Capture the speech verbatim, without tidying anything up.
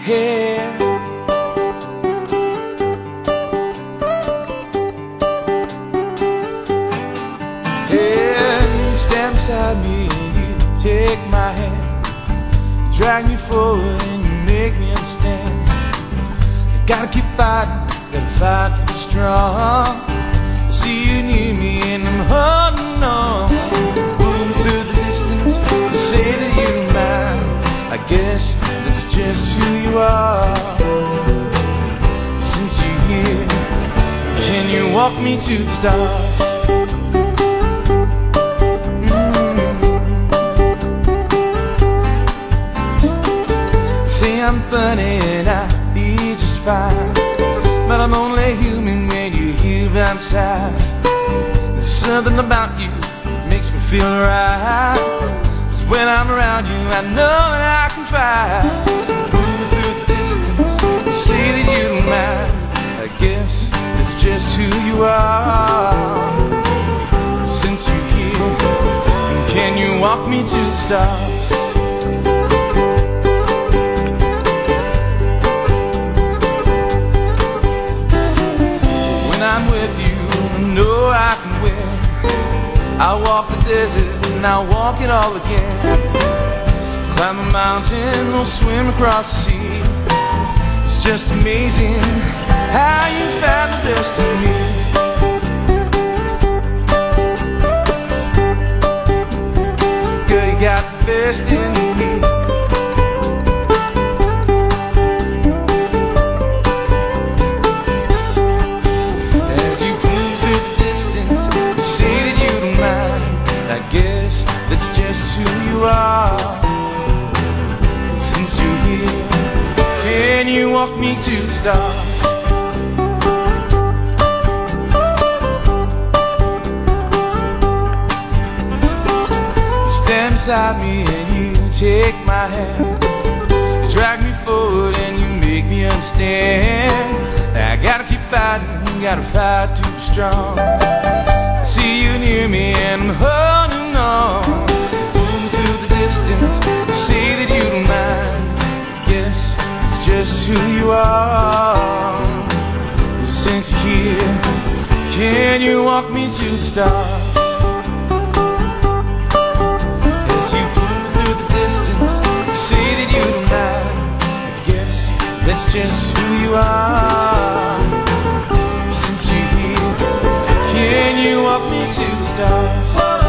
hair. And you stand beside me and you take my hand, you drag me forward and you make me understand. You gotta keep fighting, gotta fight to be strong. I see you near me and I'm holding on. Moving through the distance, you say that you're mine. I guess that's just who you are. Since you're here, can you walk me to the stars? Mm-hmm. Say I'm funny and I'll be just fine, but I'm only human when you're here by my side. There's something about you that makes me feel right. Cause when I'm around you, I know that I can fly. Moving through the distance, you say that you don't mind. I guess it's just who you are. Since you're here, can you walk me to the stars? When I'm with you, I know I can win. I'll walk the desert and I'll walk it all again. Climb a mountain, we'll swim across the sea. It's just amazing how you found the best in me. Girl, you got the best in me. As you move through the distance, you say that you don't mind. I guess that's just who you are. Since you're here, can you walk me to the stars? Stand beside me and you take my hand, you drag me forward and you make me understand. I gotta keep fighting, gotta fight to be strong. I see you near me and I'm holding on. Moving through the distance, you say that you don't mind. Guess it's just who you are. Since you're here, can you walk me to the stars? As you move through the distance, you say that you don't mind. I guess that's just who you are. Since you're here, can you walk me to the stars?